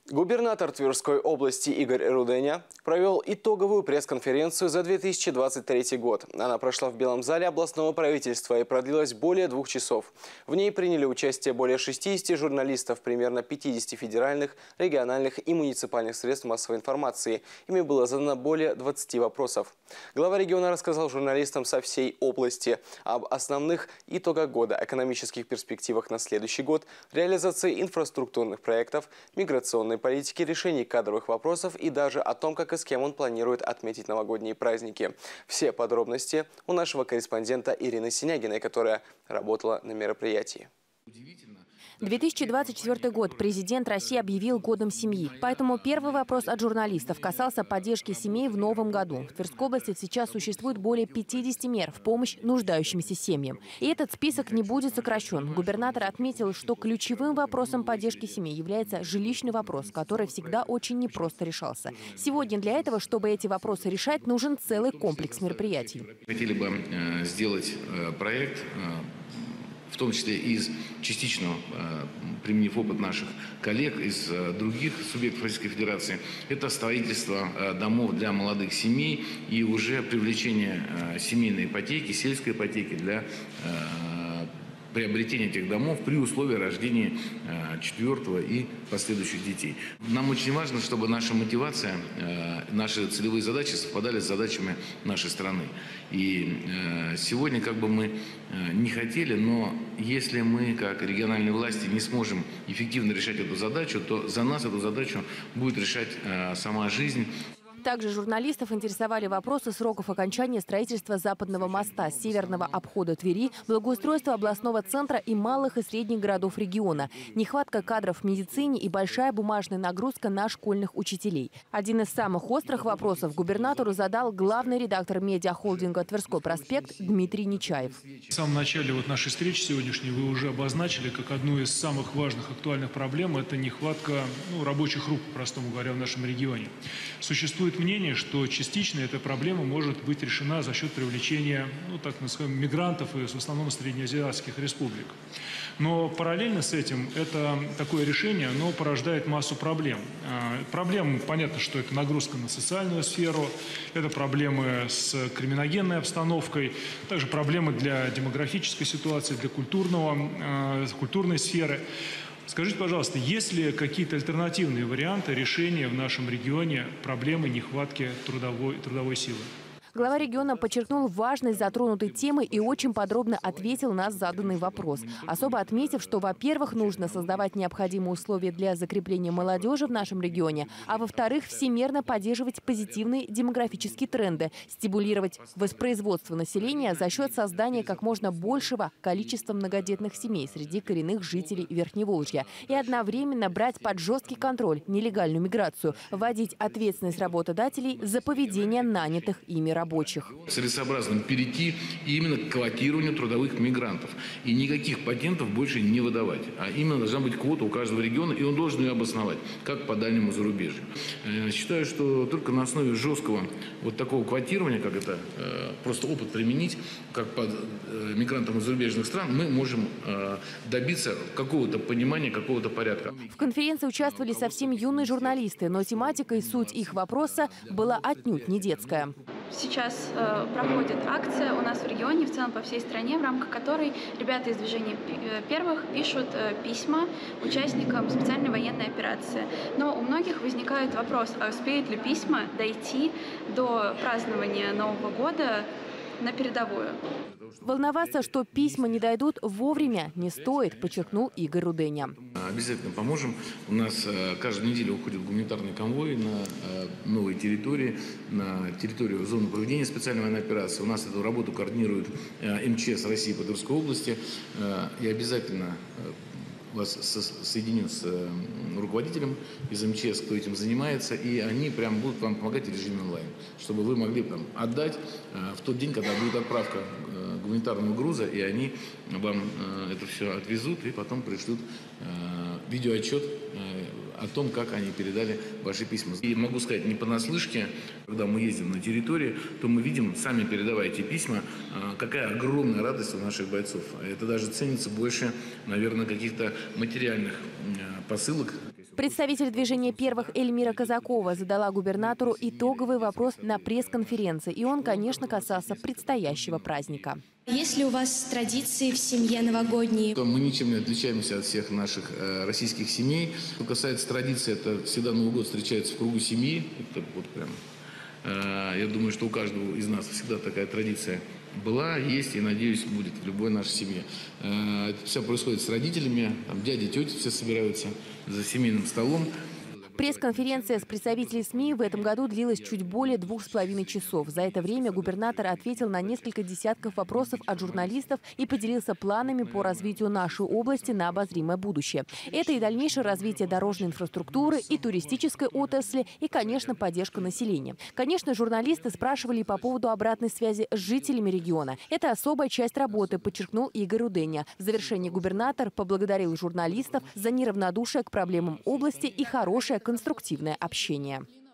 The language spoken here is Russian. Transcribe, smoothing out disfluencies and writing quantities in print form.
Губернатор Тверской области Игорь Руденя провел итоговую пресс-конференцию за 2023 год. Она прошла в Белом зале областного правительства и продлилась более 2 часов. В ней приняли участие более 60 журналистов, примерно 50 федеральных, региональных и муниципальных средств массовой информации. Ими было задано более 20 вопросов. Глава региона рассказал журналистам со всей области об основных итогах года, экономических перспективах на следующий год, реализации инфраструктурных проектов, миграционной политики, решении кадровых вопросов и даже о том, как и с кем он планирует отметить новогодние праздники. Все подробности у нашего корреспондента Ирины Синягиной, которая работала на мероприятии. 2024 год президент России объявил годом семьи. Поэтому первый вопрос от журналистов касался поддержки семей в новом году. В Тверской области сейчас существует более 50 мер в помощь нуждающимся семьям. И этот список не будет сокращен. Губернатор отметил, что ключевым вопросом поддержки семей является жилищный вопрос, который всегда очень непросто решался. Сегодня для этого, чтобы эти вопросы решать, нужен целый комплекс мероприятий. Хотели бы сделать проект, в том числе из частично применив опыт наших коллег из других субъектов Российской Федерации, это строительство домов для молодых семей и уже привлечение семейной ипотеки, сельской ипотеки для приобретения этих домов при условии рождения 4-го и последующих детей. Нам очень важно, чтобы наша мотивация, наши целевые задачи совпадали с задачами нашей страны. И сегодня, как бы мы не хотели, но если мы, как региональные власти, не сможем эффективно решать эту задачу, то за нас эту задачу будет решать сама жизнь. Также журналистов интересовали вопросы сроков окончания строительства западного моста, северного обхода Твери, благоустройства областного центра и малых и средних городов региона, нехватка кадров в медицине и большая бумажная нагрузка на школьных учителей. Один из самых острых вопросов губернатору задал главный редактор медиахолдинга «Тверской проспект» Дмитрий Нечаев. В самом начале нашей встречи сегодняшней вы уже обозначили, как одну из самых важных актуальных проблем – это нехватка рабочих рук, по-простому говоря, в нашем регионе. Существует мнение, что частично эта проблема может быть решена за счет привлечения, так называемых, мигрантов из в основном среднеазиатских республик. Но параллельно с этим это такое решение, оно порождает массу проблем. Проблем, понятно, что это нагрузка на социальную сферу, это проблемы с криминогенной обстановкой, также проблемы для демографической ситуации, для культурной сферы. Скажите, пожалуйста, есть ли какие-то альтернативные варианты решения в нашем регионе проблемы нехватки трудовой силы? Глава региона подчеркнул важность затронутой темы и очень подробно ответил на заданный вопрос. Особо отметив, что, во-первых, нужно создавать необходимые условия для закрепления молодежи в нашем регионе, а во-вторых, всемерно поддерживать позитивные демографические тренды, стимулировать воспроизводство населения за счет создания как можно большего количества многодетных семей среди коренных жителей Верхневолжья и одновременно брать под жесткий контроль нелегальную миграцию, вводить ответственность работодателей за поведение нанятых ими рабочих. Целесообразно перейти именно к квотированию трудовых мигрантов. И никаких патентов больше не выдавать. А именно должна быть квота у каждого региона, и он должен ее обосновать, как по дальнему зарубежью. Считаю, что только на основе жесткого такого квотирования, как это просто опыт применить, как по мигрантам из зарубежных стран, мы можем добиться какого-то понимания, какого-то порядка. В конференции участвовали совсем юные журналисты, но тематика и суть их вопроса была отнюдь не детская. Сейчас проходит акция у нас в регионе, в целом по всей стране, в рамках которой ребята из движения первых пишут письма участникам специальной военной операции. Но у многих возникает вопрос, а успеют ли письма дойти до празднования Нового года на передовую? Волноваться, что письма не дойдут вовремя, не стоит, подчеркнул Игорь Руденя. Обязательно поможем. У нас каждую неделю уходит гуманитарный конвой на новые территории, на территорию зоны проведения специальной военной операции. У нас эту работу координирует МЧС России по Тверской области. Я обязательно вас соединю с руководителем из МЧС, кто этим занимается, и они прям будут вам помогать в режиме онлайн, чтобы вы могли отдать в тот день, когда будет отправка гуманитарного груза, и они вам это все отвезут и потом пришлют видеоотчет о том, как они передали ваши письма. И могу сказать, не понаслышке, когда мы ездим на территории, то мы видим, сами передавая эти письма, какая огромная радость у наших бойцов. Это даже ценится больше, наверное, каких-то материальных посылок. Представитель движения первых Эльмира Казакова задала губернатору итоговый вопрос на пресс-конференции. И он, конечно, касался предстоящего праздника. Есть ли у вас традиции в семье новогодние? Мы ничем не отличаемся от всех наших российских семей. Что касается традиций, это всегда Новый год встречается в кругу семьи. Это вот прям, я думаю, что у каждого из нас всегда такая традиция была, есть и, надеюсь, будет в любой нашей семье. Это все происходит с родителями, там дяди, тети все собираются за семейным столом. Пресс-конференция с представителями СМИ в этом году длилась чуть более 2,5 часов. За это время губернатор ответил на несколько десятков вопросов от журналистов и поделился планами по развитию нашей области на обозримое будущее. Это и дальнейшее развитие дорожной инфраструктуры, и туристической отрасли, и, конечно, поддержка населения. Конечно, журналисты спрашивали по поводу обратной связи с жителями региона. Это особая часть работы, подчеркнул Игорь Руденя. В завершении губернатор поблагодарил журналистов за неравнодушие к проблемам области и хорошее конструктивное общение.